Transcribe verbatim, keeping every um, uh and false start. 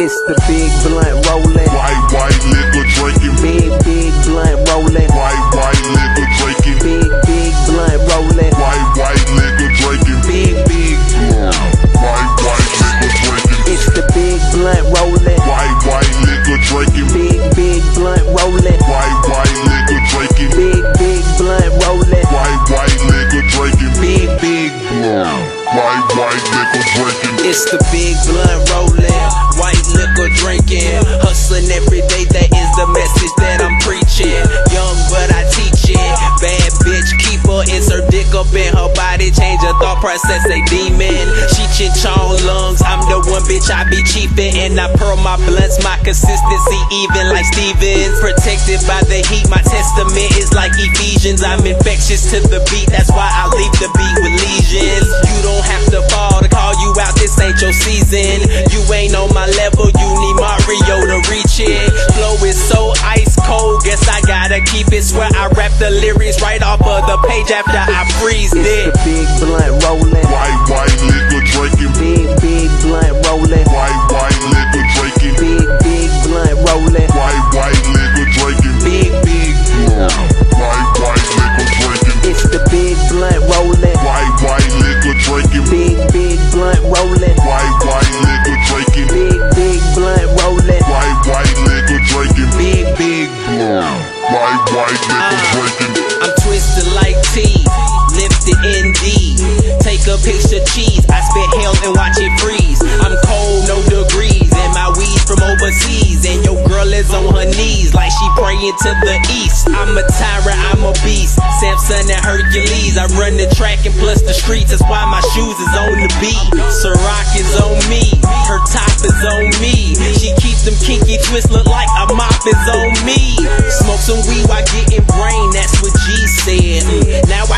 It's the big blunt rolling. White, white liquor drinking. Big, big blunt rolling. White, white liquor drinking. Big, big blunt rolling. White, white liquor drinking. Big, big blunt. White, white liquor drinking. It's the big blunt rolling. White, white liquor drinking. Big, big blunt rolling. White, white liquor drinking. Big, big blunt rolling. White, white liquor drinking. Big, big blunt. White, white liquor drinking. It's the big blunt rolling. White liquor drinking. Hustling every day, that is the message that I'm preaching. Young but I teach it. Bad bitch keeper, it's her dick up in her body. Change her thought process, a demon. She chin chong lungs, I'm the one bitch I be chiefin'. And I pearl my blunts, my consistency even like Stevens. Protected by the heat, my testament is like Ephesians. I'm infectious to the beat, that's why I leave the beat with lesions. You don't have to fall to call you out, this ain't your season. You ain't on my level, you need Mario to reach it. Flow is so ice cold, guess I gotta keep it. Swear I rap the lyrics right off of the page after I freeze it. It's the big blunt rolling. White, white liquor drinking. Big, big blunt rolling. White, white liquor drinking. Big, big blunt rolling. White, white liquor drinking. Big, big blunt. White, white liquor drinking. It's the big blunt rolling. White, white liquor drinking. Big, big blunt rolling. White, white liquor drinking. Big, big blunt rolling. White, white liquor drinking. Big, big blunt. White, white liquor drinking. I'm twisted like T, lifted in D. Take a piece of cheese, I spit hell and watch it freeze. I'm cold, no degrees, and my weed from overseas. And your girl is on her knees like she praying to the east. I'm a tyrant, I'm a beast, Samson and Hercules. I run the track and plus the streets, that's why my shoes is on the beat. Ciroc is on me, her top is on me. She keeps them kinky twists, look like a mop is on me. Smoke some weed while getting brain, that's what G said. Now